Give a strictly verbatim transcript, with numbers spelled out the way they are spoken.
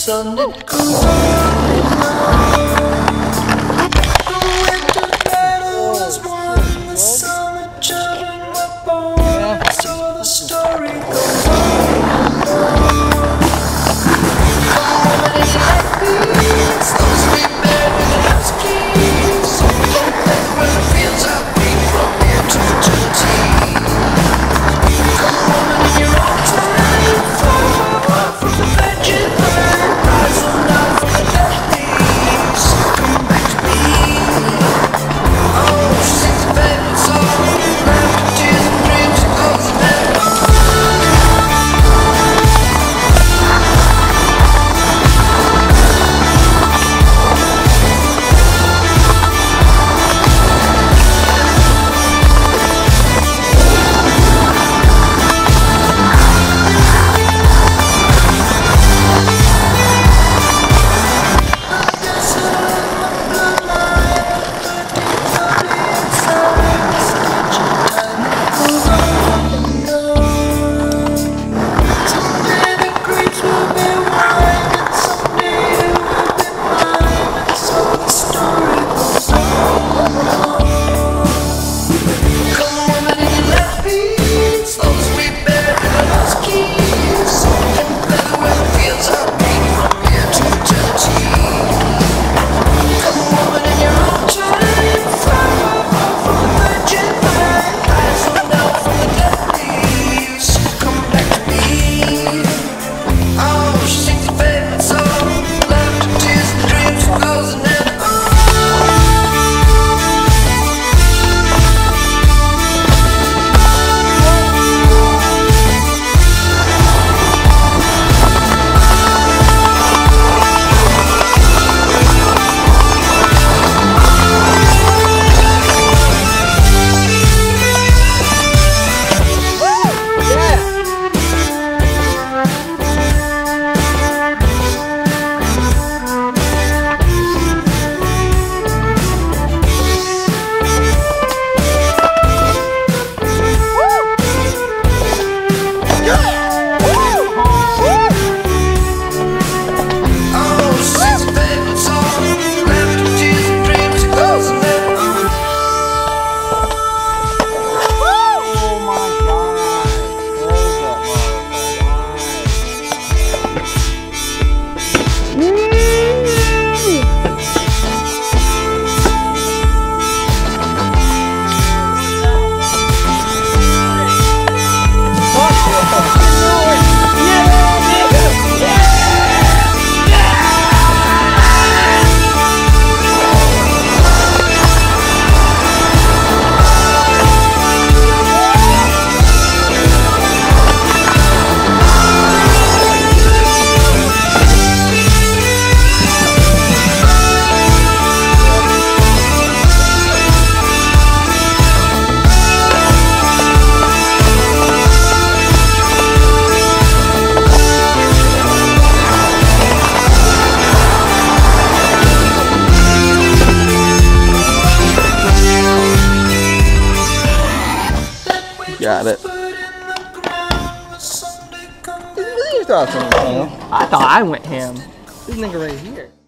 sun that goes on. The winter battle is won, the summer children were born, so the story goes on. Come on, it's like peace, those sweet berries and those keys, so don't let where the fields are green from here to eternity. Come on in your own time, far, far, far from the virgin bird, rise on out from the dead leaves, come back to me. Oh, she sings a favorite song, laughter, tears and dreams, she goes and then got it. I thought I went ham. This nigga right here.